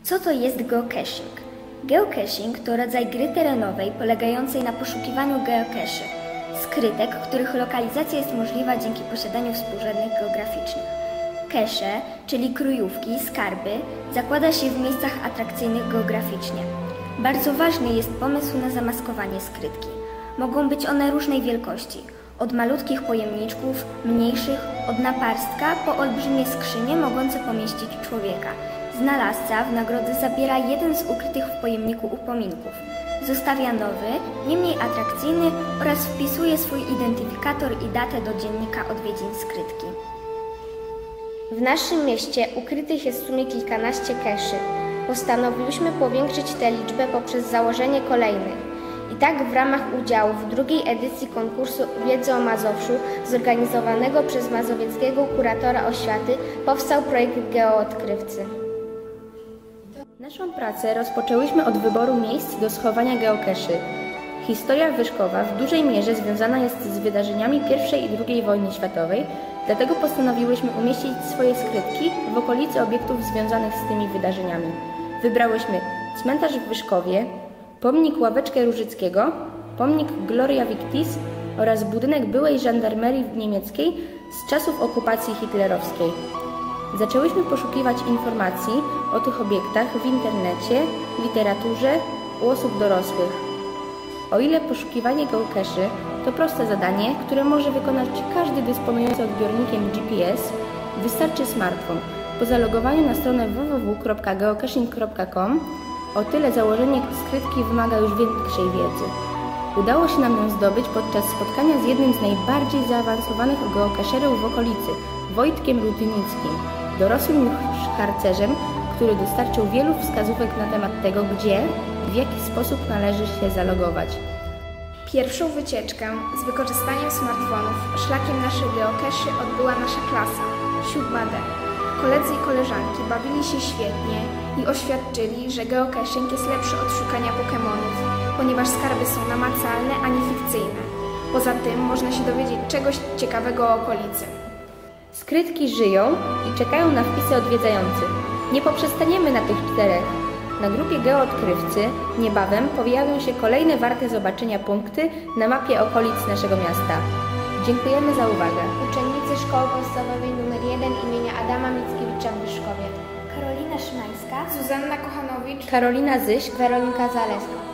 Co to jest geocaching? Geocaching to rodzaj gry terenowej polegającej na poszukiwaniu geocache, skrytek, których lokalizacja jest możliwa dzięki posiadaniu współrzędnych geograficznych. Cache, czyli kryjówki, skarby, zakłada się w miejscach atrakcyjnych geograficznie. Bardzo ważny jest pomysł na zamaskowanie skrytki. Mogą być one różnej wielkości, od malutkich pojemniczków, mniejszych, od naparstka po olbrzymie skrzynie mogące pomieścić człowieka. Znalazca w nagrodę zabiera jeden z ukrytych w pojemniku upominków. Zostawia nowy, nie mniej atrakcyjny oraz wpisuje swój identyfikator i datę do dziennika odwiedzin skrytki. W naszym mieście ukrytych jest w sumie kilkanaście cache'y. Postanowiliśmy powiększyć tę liczbę poprzez założenie kolejnych. I tak w ramach udziału w drugiej edycji konkursu Wiedzy o Mazowszu zorganizowanego przez mazowieckiego kuratora oświaty powstał projekt Geoodkrywcy. Naszą pracę rozpoczęłyśmy od wyboru miejsc do schowania geocache'y. Historia Wyszkowa w dużej mierze związana jest z wydarzeniami I i II wojny światowej, dlatego postanowiłyśmy umieścić swoje skrytki w okolicy obiektów związanych z tymi wydarzeniami. Wybrałyśmy cmentarz w Wyszkowie, pomnik Ławeczkę Różyckiego, pomnik Gloria Victis oraz budynek byłej żandarmerii niemieckiej z czasów okupacji hitlerowskiej. Zaczęłyśmy poszukiwać informacji o tych obiektach w internecie, literaturze, u osób dorosłych. O ile poszukiwanie geocache'y to proste zadanie, które może wykonać każdy dysponujący odbiornikiem GPS, wystarczy smartfon. Po zalogowaniu na stronę www.geocaching.com o tyle założenie skrytki wymaga już większej wiedzy. Udało się nam ją zdobyć podczas spotkania z jednym z najbardziej zaawansowanych geocacherów w okolicy, Wojtkiem Rutynickim, dorosłym już harcerzem, który dostarczył wielu wskazówek na temat tego, gdzie i w jaki sposób należy się zalogować. Pierwszą wycieczkę z wykorzystaniem smartfonów szlakiem naszych geocache'y odbyła nasza klasa, 7D. Koledzy i koleżanki bawili się świetnie i oświadczyli, że geocaching jest lepszy od szukania Pokemonów, ponieważ skarby są namacalne, a nie fikcyjne. Poza tym można się dowiedzieć czegoś ciekawego o okolicy. Skrytki żyją i czekają na wpisy odwiedzających. Nie poprzestaniemy na tych 4. Na grupie Geoodkrywcy niebawem pojawią się kolejne warte zobaczenia punkty na mapie okolic naszego miasta. Dziękujemy za uwagę. Uczennicy Szkoły Podstawowej nr 1 imienia Adama Mickiewicza w Wyszkowie. Karolina Szymańska, Zuzanna Kochanowicz, Karolina Zyś, Weronika Zaleska.